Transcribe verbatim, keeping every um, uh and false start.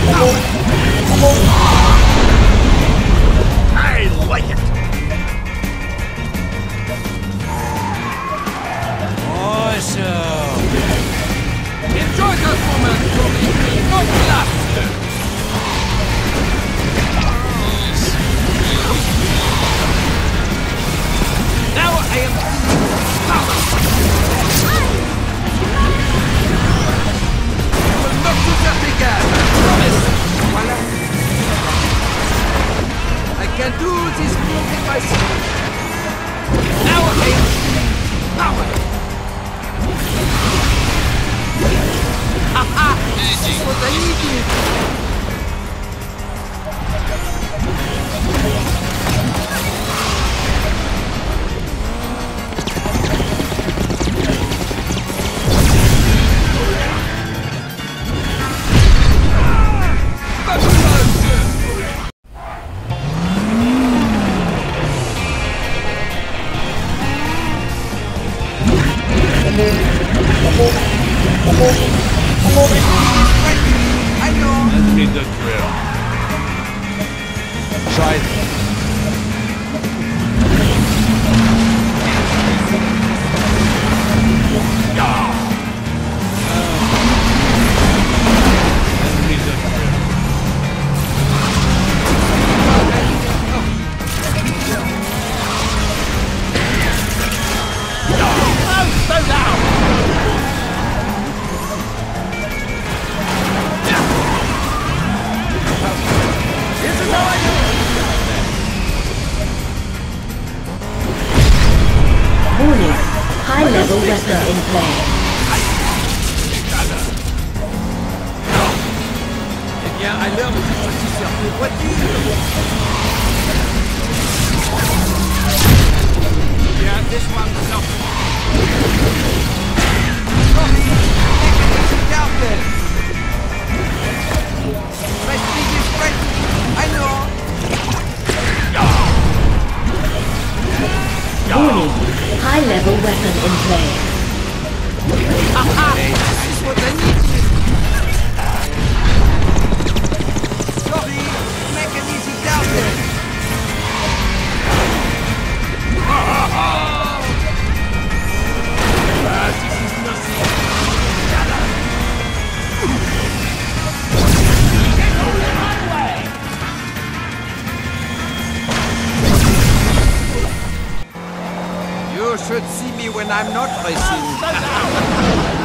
I like it. Awesome. Enjoy that moment, Tony. Not last. Now I am power. You will not do that again. I promise. Voila. I can do this move in my sleep. Now I am power. Haha! This is what I needed! I know. Let's meet the drill. Try it. Yeah. Let's meet the drill. Oh, slow down. Warning, high-level weapon in play. Eh bien, à l'heure où je suis sur tes voitures. Yeah, this one's not. Sorry, get down there. My speed is ready. I know. Warning, high-level weapon in play. Aha! This is what I needed. Sorry, make an easy down there. Ah, this is nothing. Get over the highway! You should see me when I'm not racing.